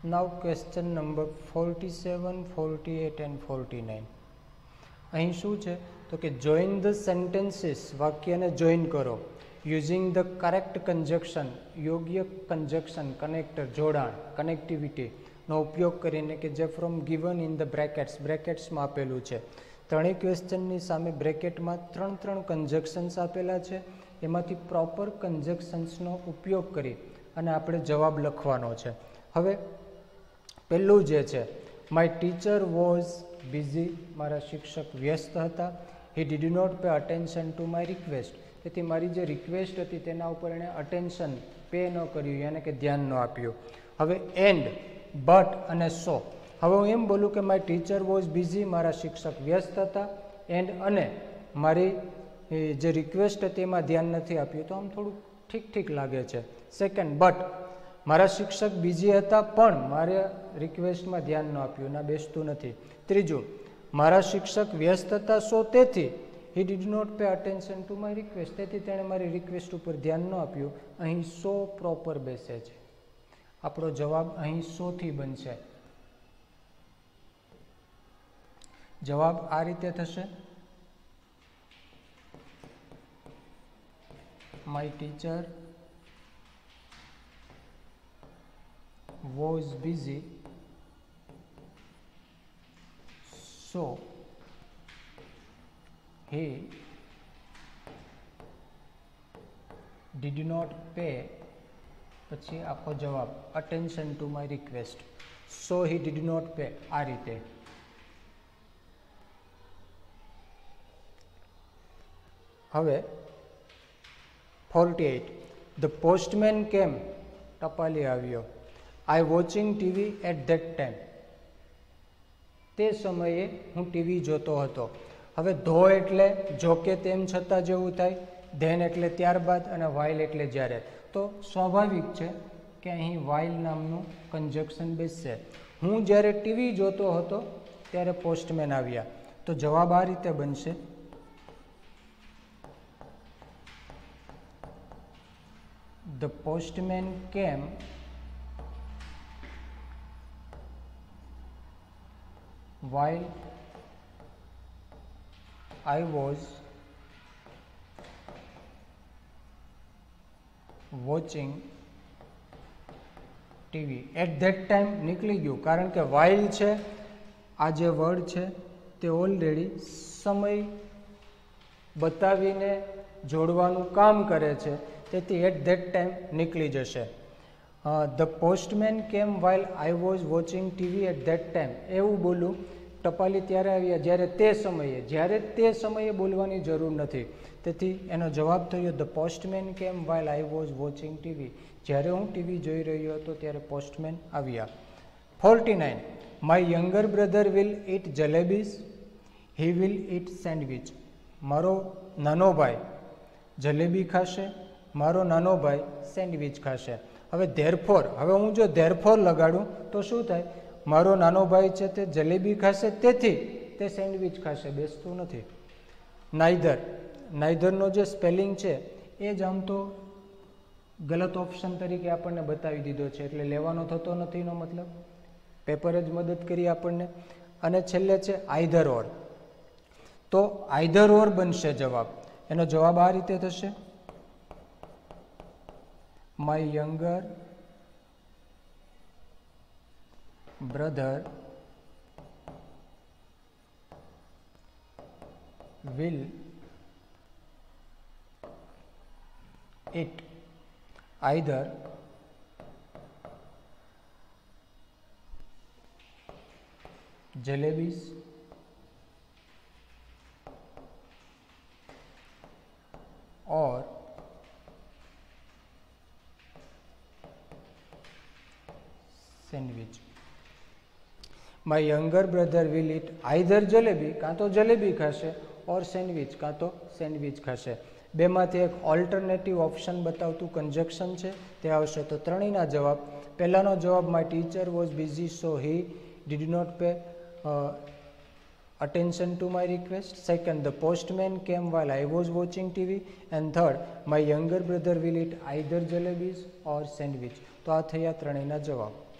Now question number 47, 48 and 49. અહીં શું છે તો કે જોઈન ધ સેન્ટેન્સીસ, વાક્યને જોઈન કરો યુઝિંગ ધ કરેક્ટ કન્જક્શન, યોગ્ય કન્જક્શન, કનેક્ટર, જોડાણ, કનેક્ટિવિટીનો ઉપયોગ કરીને કે જે from given in the brackets, બ્રેકેટ્સમાં આપેલું છે. ત્રણેય ક્વેશ્ચનની સામે બ્રેકેટમાં ત્રણ કન્જક્શન્સ આપેલા છે. એમાંથી પ્રોપર કન્જક્શન્સનો ઉપયોગ કરી અને આપણે જવાબ લખવાનો છે. હવે પહેલું જે છે, માય ટીચર વોઝ બિઝી, મારા શિક્ષક વ્યસ્ત હતા. He did not pay attention to my request, તેથી મારી જે રિક્વેસ્ટ હતી તેના ઉપર એણે અટેન્શન પે ન કર્યું, યાને કે ધ્યાન ન આપ્યું. હવે એન્ડ, બટ અને સો. હવે હું એમ બોલું કે માય ટીચર વોઝ બિઝી, મારા શિક્ષક વ્યસ્ત હતા. એન્ડ અને મારી જે રિક્વેસ્ટ હતી એમાં ધ્યાન નથી આપ્યું, તો આમ થોડું ઠીક લાગે છે. સેકન્ડ, બટ મારા શિક્ષક બિઝી હતા પણ મારે રિક્વેસ્ટમાં ધ્યાન ન આપ્યું, ના બેસતું નથી. ત્રીજું, મારા શિક્ષક વ્યસ્ત હતા, સો તેથી he did not pay attention to my request, તેથી તેણે મારી રિક્વેસ્ટ ઉપર ધ્યાન ન આપ્યું. અહીં સો પ્રોપર બેસે છે. આપણો જવાબ અહીં 100 થી બનશે. જવાબ આ રીતે થશે, my teacher was busy, so he did not pay, પછી આખો જવાબ attention to my request, so he did not pay. આ રીતે. હવે 48, the postman came, ટપાલી આવ્યો. I watching TV at that time, તે સમયે હું ટીવી જોતો હતો. હવે ધો એટલે જો કે તેમ છતાં જેવું થાય, ધેન એટલે ત્યારબાદ, અને વાઇલ એટલે જ્યારે. તો સ્વાભાવિક છે કે અહીં વાઇલ નામનું કન્જક્શન બેસશે. હું જ્યારે ટીવી જોતો હતો ત્યારે પોસ્ટમેન આવ્યા, તો જવાબ આ રીતે બનશે, the postman came while I was watching TV. At that time નીકળી ગયું, કારણ કે while છે, આ જે વર્ડ છે તે ઓલરેડી સમય બતાવીને જોડવાનું કામ કરે છે, તેથી એટ ધેટ ટાઈમ નીકળી જશે. The postman came while I was watching TV at that time, એવું બોલું, ટપાલી ત્યારે આવ્યા જ્યારે તે સમયે, જ્યારે તે સમયે બોલવાની જરૂર નથી, તેથી એનો જવાબ થયો the postman came while I was watching TV, જ્યારે હું ટીવી જોઈ રહ્યો હતો ત્યારે પોસ્ટમેન આવ્યા. 49, my younger brother will eat jalebis, he will eat sandwich, મારો નાનો ભાઈ જલેબી ખાશે, મારો નાનો ભાઈ સેન્ડવિચ ખાશે. હવે ધેરફોર, હવે હું જો ધેરફોર લગાડું તો શું થાય, મારો નાનો ભાઈ છે તે જલેબી ખાશે તેથી તે સેન્ડવિચ ખાશે, બેસતું નથી. નાઈધર, નાઈધરનો જે સ્પેલિંગ છે એ જ આમ તો ગલત ઓપ્શન તરીકે આપણને બતાવી દીધો છે, એટલે લેવાનો થતો નથી એનો મતલબ, પેપર જ મદદ કરી આપણને. અને છેલ્લે છે આઈધર ઓર, તો આઈધર ઓર બનશે જવાબ. એનો જવાબ આ રીતે થશે, my younger brother will eat either jalebis or sandwich. My younger brother will eat either jalebi, કાં તો જલેબી ખાશે, ઓર સેન્ડવિચ, કાં તો સેન્ડવિચ ખાશે. બેમાંથી એક ઓલ્ટરનેટિવ ઓપ્શન બતાવતું કન્જક્શન છે તે આવશે. તો ત્રણેયના જવાબ, પહેલાનો જવાબ my teacher was busy so he did not pay attention to my request. Second, the postman came while I was watching TV. And third, my younger brother will eat either jalebis or sandwich. તો આ થયા ત્રણેયના જવાબ.